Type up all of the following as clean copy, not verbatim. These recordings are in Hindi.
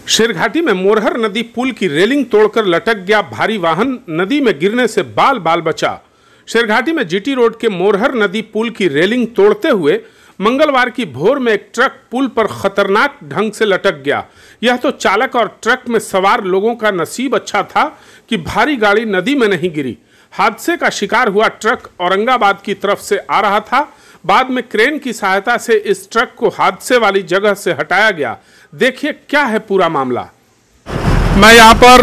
शेरघाटी में मोरहर नदी पुल की रेलिंग तोड़कर लटक गया भारी वाहन, नदी में गिरने से बाल बाल बचा। शेरघाटी में जीटी रोड के मोरहर नदी पुल की रेलिंग तोड़ते हुए मंगलवार की भोर में एक ट्रक पुल पर खतरनाक ढंग से लटक गया। यह तो चालक और ट्रक में सवार लोगों का नसीब अच्छा था कि भारी गाड़ी नदी में नहीं गिरी। हादसे का शिकार हुआ ट्रक औरंगाबाद की तरफ से आ रहा था। बाद में क्रेन की सहायता से इस ट्रक को हादसे वाली जगह से हटाया गया। देखिए क्या है पूरा मामला। मैं यहाँ पर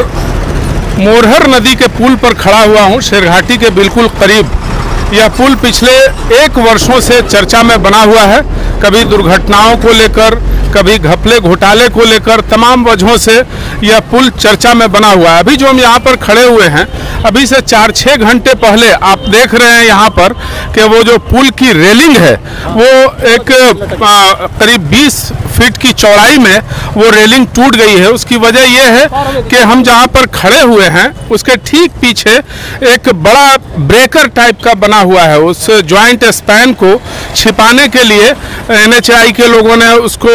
मोरहर नदी के पुल पर खड़ा हुआ हूँ, शेरघाटी के बिल्कुल करीब। यह पुल पिछले 1 वर्षों से चर्चा में बना हुआ है। कभी दुर्घटनाओं को लेकर, कभी घपले घोटाले को लेकर, तमाम वजहों से यह पुल चर्चा में बना हुआ है। अभी जो हम यहाँ पर खड़े हुए हैं, अभी से 4-6 घंटे पहले आप देख रहे हैं यहाँ पर कि वो जो पुल की रेलिंग है वो एक करीब 20 फीट की चौड़ाई में वो रेलिंग टूट गई है। उसकी वजह यह है कि हम जहाँ पर खड़े हुए हैं उसके ठीक पीछे एक बड़ा ब्रेकर टाइप का बना हुआ है। उस ज्वाइंट स्पैन को छिपाने के लिए NHAI के लोगों ने उसको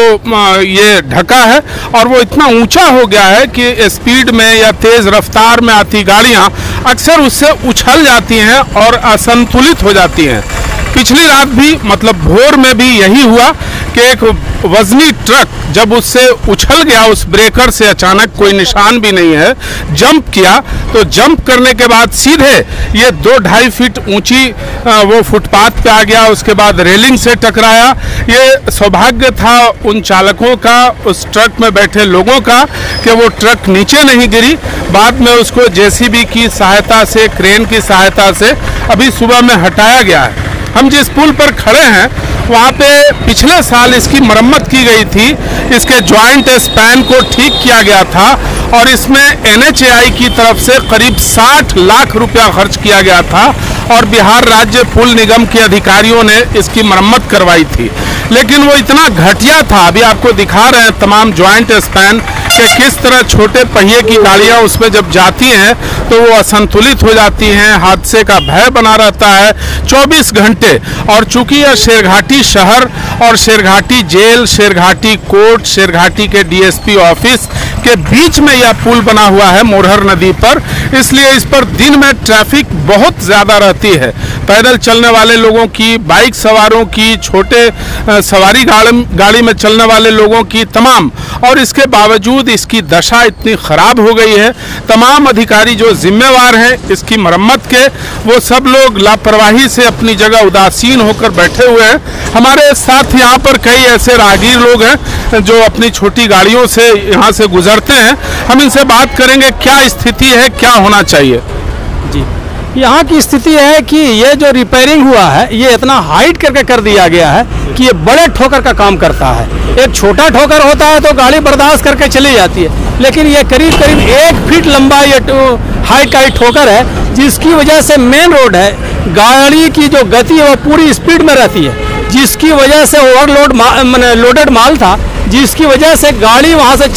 ये ढका है और वो इतना ऊंचा हो गया है कि स्पीड में या तेज रफ्तार में आती गाड़ियां अक्सर उससे उछल जाती हैं और असंतुलित हो जाती हैं। पिछली रात भी मतलब भोर में भी यही हुआ कि एक वजनी ट्रक जब उससे उछल गया, उस ब्रेकर से अचानक, कोई निशान भी नहीं है, जंप किया तो जंप करने के बाद सीधे ये 2-2.5 फीट ऊंची वो फुटपाथ पे आ गया। उसके बाद रेलिंग से टकराया। ये सौभाग्य था उन चालकों का, उस ट्रक में बैठे लोगों का कि वो ट्रक नीचे नहीं गिरी। बाद में उसको JCB की सहायता से, क्रेन की सहायता से अभी सुबह में हटाया गया है। हम जिस पुल पर खड़े हैं वहाँ पे पिछले साल इसकी मरम्मत की गई थी, इसके ज्वाइंट स्पैन को ठीक किया गया था और इसमें NHAI की तरफ से करीब 60 लाख रुपया खर्च किया गया था और बिहार राज्य पुल निगम के अधिकारियों ने इसकी मरम्मत करवाई थी। लेकिन वो इतना घटिया था, अभी आपको दिखा रहे हैं तमाम ज्वाइंट स्पैन कि किस तरह छोटे पहिए की गाड़ियां उसमें जब जाती हैं तो वो असंतुलित हो जाती हैं, हादसे का भय बना रहता है 24 घंटे। और चूंकि यह शेरघाटी शहर और शेरघाटी जेल, शेरघाटी कोर्ट, शेरघाटी के DSP ऑफिस के बीच में यह पुल बना हुआ है मोरहर नदी पर, इसलिए इस पर दिन में ट्रैफिक बहुत ज़्यादा रहती है। पैदल चलने वाले लोगों की, बाइक सवारों की, छोटे सवारी गाड़ी में चलने वाले लोगों की, तमाम। और इसके बावजूद इसकी दशा इतनी ख़राब हो गई है, तमाम अधिकारी जो जिम्मेवार हैं इसकी मरम्मत के, वो सब लोग लापरवाही से अपनी जगह उदासीन होकर बैठे हुए हैं। हमारे साथ यहाँ पर कई ऐसे राहगीर लोग हैं जो अपनी छोटी गाड़ियों से यहाँ से गुजरते हैं। हम इनसे बात करेंगे क्या स्थिति है, क्या होना चाहिए। जी, यहाँ की स्थिति है कि ये जो रिपेयरिंग हुआ है ये इतना हाइट करके कर दिया गया है कि ये बड़े ठोकर का काम करता है। एक छोटा ठोकर होता है तो गाड़ी बर्दाश्त करके चली जाती है, लेकिन ये करीब 1 फीट लंबा ये हाइट का ठोकर है, जिसकी वजह से मेन रोड है, गाड़ी की जो गति है वो पूरी स्पीड में रहती है, जिसकी वजह से ओवरलोड लोडेड माल था, जिसकी वजह से गाड़ी वहाँ से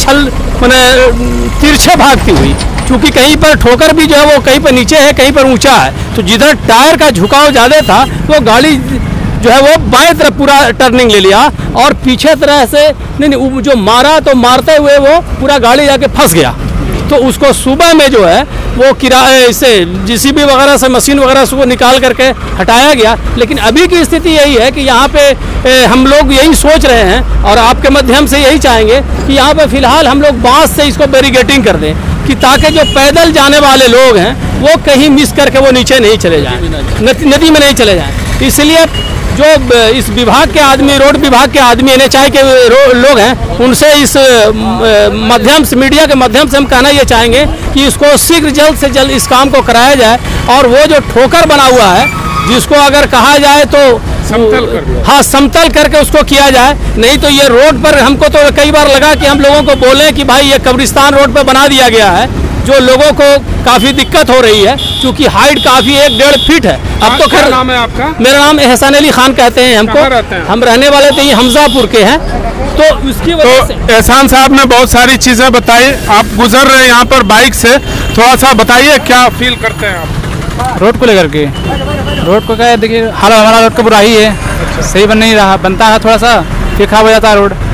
तिरछे भागती हुई, क्योंकि कहीं पर ठोकर भी जो है वो कहीं पर नीचे है, कहीं पर ऊंचा है, तो जिधर टायर का झुकाव ज़्यादा था वो गाड़ी जो है वो बाएं तरफ पूरा टर्निंग ले लिया और पीछे तरह से नहीं जो मारा तो मारते हुए वो पूरा गाड़ी जाके फंस गया। तो उसको सुबह में जो है वो किराए से JCB वगैरह से, मशीन वगैरह से वो निकाल करके हटाया गया। लेकिन अभी की स्थिति यही है कि यहाँ पे हम लोग यही सोच रहे हैं और आपके माध्यम से यही चाहेंगे कि यहाँ पे फिलहाल हम लोग बांस से इसको बैरिकेडिंग कर दें कि ताकि जो पैदल जाने वाले लोग हैं वो कहीं मिस करके वो नीचे नहीं चले जाएं, नदी में नहीं चले जाएं। इसलिए जो इस विभाग के आदमी, रोड विभाग के आदमी, NHAI के लोग हैं, उनसे इस माध्यम से, मीडिया के माध्यम से हम कहना ये चाहेंगे कि इसको शीघ्र जल्द से जल्द इस काम को कराया जाए और वो जो ठोकर बना हुआ है जिसको अगर कहा जाए तो समतल कर, हाँ, समतल करके उसको किया जाए। नहीं तो ये रोड पर हमको तो कई बार लगा कि हम लोगों को बोलें कि भाई ये कब्रिस्तान रोड पर बना दिया गया है, जो लोगों को काफ़ी दिक्कत हो रही है क्योंकि हाइट काफ़ी 1-1.5 फीट है। अब तो खैर, नाम है आपका? मेरा नाम एहसान अली खान कहते हैं हमको। हम रहने वाले तो ये हमजापुर के हैं। तो उसकी वजह से एहसान साहब ने बहुत सारी चीज़ें बताई। आप गुजर रहे हैं यहाँ पर बाइक से, थोड़ा सा बताइए क्या फील करते हैं आप रोड को लेकर के। रोड को क्या है, देखिए हाल हमारा रोड का बुरा ही है, सही बन नहीं रहा, बनता है थोड़ा सा फिर खराब हो जाता है रोड।